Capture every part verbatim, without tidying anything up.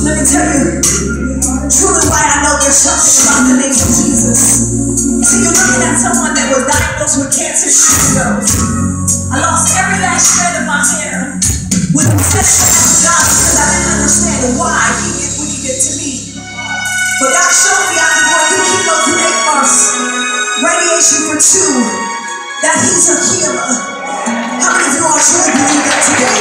Let me tell you, truly why I know there's something about the name of Jesus. See, you're looking at someone that was diagnosed with cancer years ago. I lost every last shred of my hair with the testimony of God because I didn't understand why He did what He did to me. But God showed me after going through chemo through eight months, radiation for two, that He's a healer. How many of you all truly believe that today?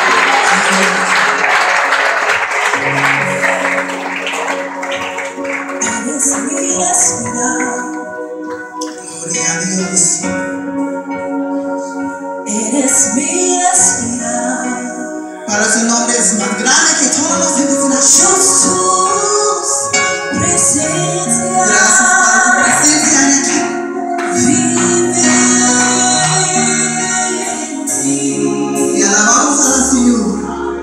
And it's me, yes, now. It is me, yes, now. Para su nombre es más grande que todos los demás. Jesús, presencia. Gracias por tu presencia. Vive en ti. Y alabamos al Señor.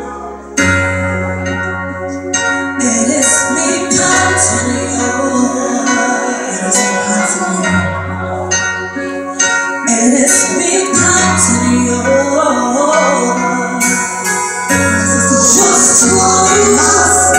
It is me, counting you. It is me, counting you. It is me, counting you. Just to us,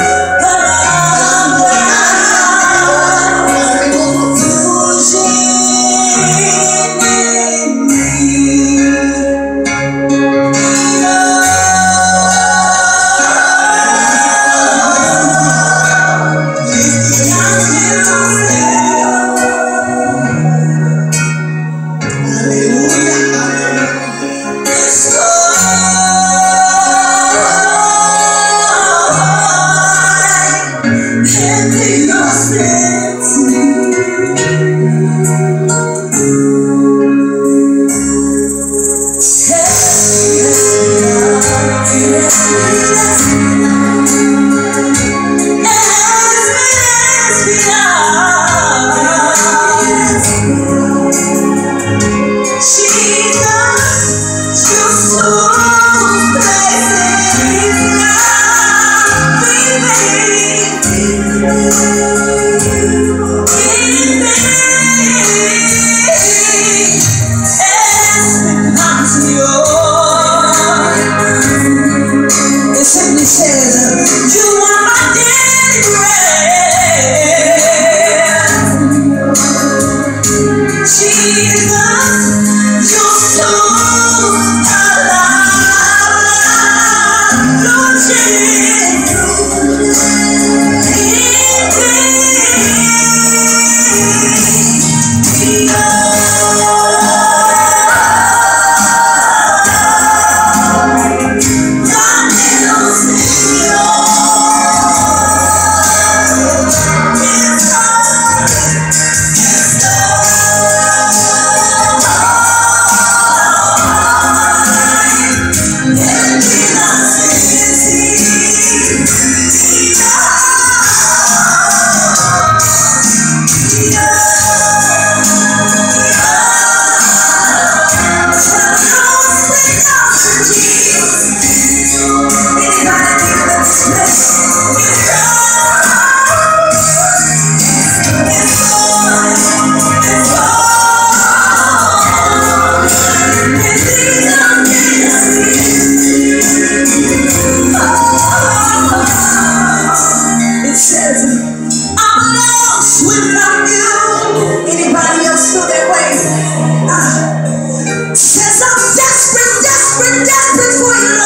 says I'm desperate, desperate, desperate for you.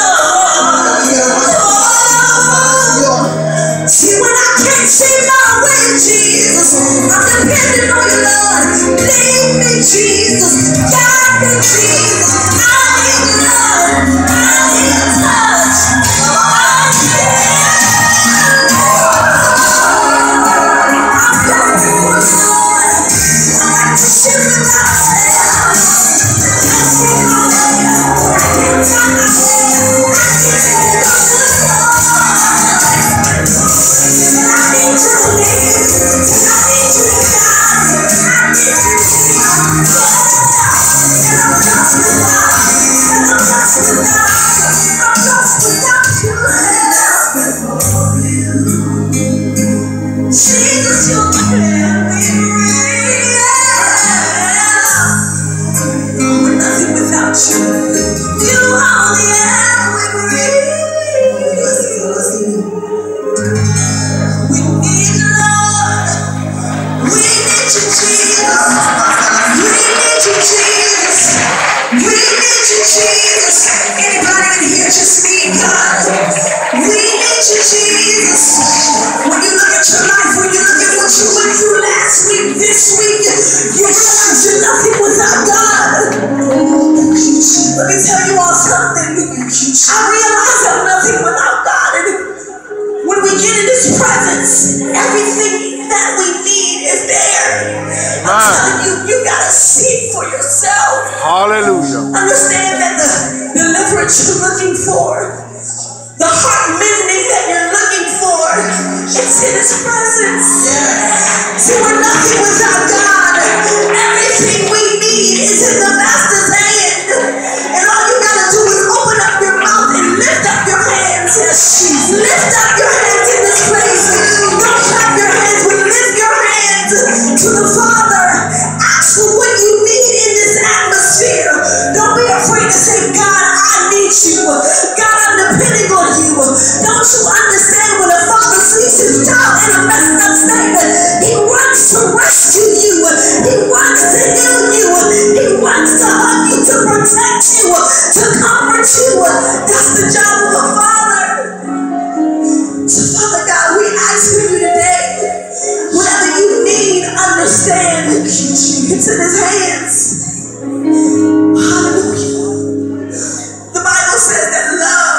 Jesus. Anybody in here just need God? We need you, Jesus. When you look at your life, when you look at what you went through last week, this week, you realize you're nothing without God. Let me tell you all something. I realize I'm nothing without God. And when we get in His presence, everything that we need is there. I'm telling you, you gotta see for yourself. Hallelujah. Understand that the deliverance you're looking for, the heart mending that you're looking for, it's in His presence. See, we're nothing without God. Everything we need is in the Master's hand. And all you gotta do is open up your mouth and lift up your hands. Lift up your hands in this place. Don't clap your hands, but lift your hands to the Father. Ask for what you need in this atmosphere. Don't be afraid to say, God, I need you. God, I'm depending on you. Don't you understand when a father sees his child in a messed up state, he wants to rescue you. He wants to heal you. He wants to hug you, to protect you, to comfort you. That's the job of a father. So Father God, we ask for you today, whatever you need, understand, it's in His hands. Hallelujah. The Bible says that love,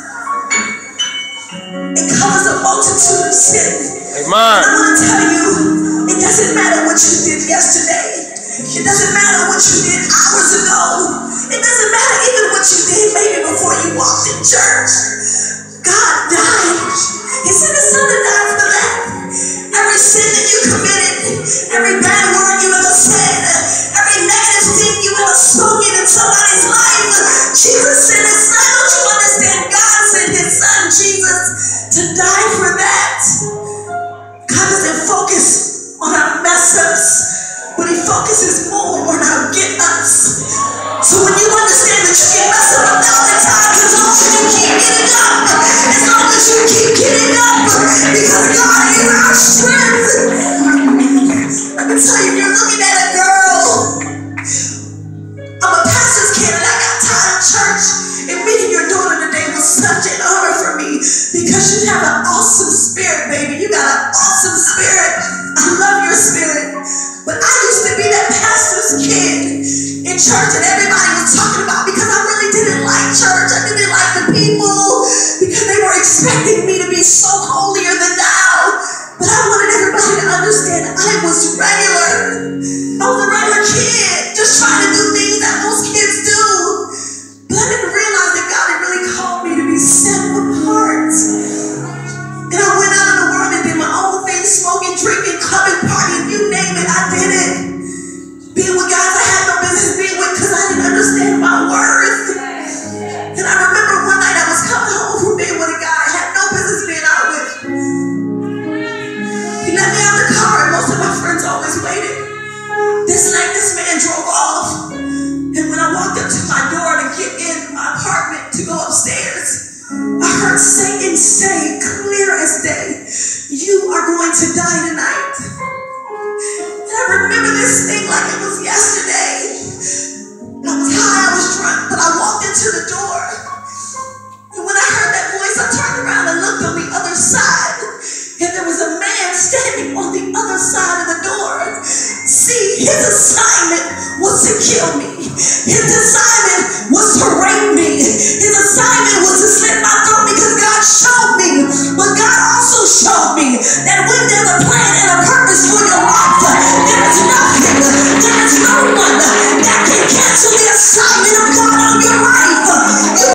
it covers a multitude of sin. Amen. And I want to tell you, it doesn't matter what you did yesterday. It doesn't matter what you did hours ago. It doesn't matter even what you did maybe before you walked in church. God died. He sent His Son to die for that. Every sin that you committed, every bad word you ever said, every negative thing you ever spoken in somebody's life, Jesus sent His Son. Don't you understand? God sent His Son, Jesus, to die for that. God doesn't focus on our mess-ups, but He focuses more on our get-ups. So when you understand that you can mess up a thousand times, as long as you keep getting up, as long as you keep getting up, because God is our strength. Let me tell you, you're looking at a girl. I'm a pastor's kid and I got tired of church. And meeting your daughter today was such an honor for me because you have an awesome spirit, baby. You got an awesome spirit. I love your spirit. But I used to be that pastor's kid in church that everybody was talking about because I really didn't like church. I didn't like the people because they were expecting me to be so holier than thou. But I wanted everybody to understand I was regular. I was a regular kid just trying to do things that most kids do. But I didn't realize that God had really called me to be set apart. And I went out in the world and did my own thing, smoking, drinking, clubbing, partying, you name it, I did it. Being with guys I had no business being with because I didn't understand my worth. And I remember one night I was coming home from being with a guy I had no business being out with. He let me out the car and most of my friends always waited. This night this man drove off. And when I walked up to my door to get in my apartment to go upstairs, I heard Satan say clear as day, you are going to die tonight. And I remember this thing like it was yesterday. I was high, I was drunk, but I walked into the door. And when I heard that voice, I turned around and looked on the other side. And there was a man standing on the other side of the door. See, his assignment was to kill me. His assignment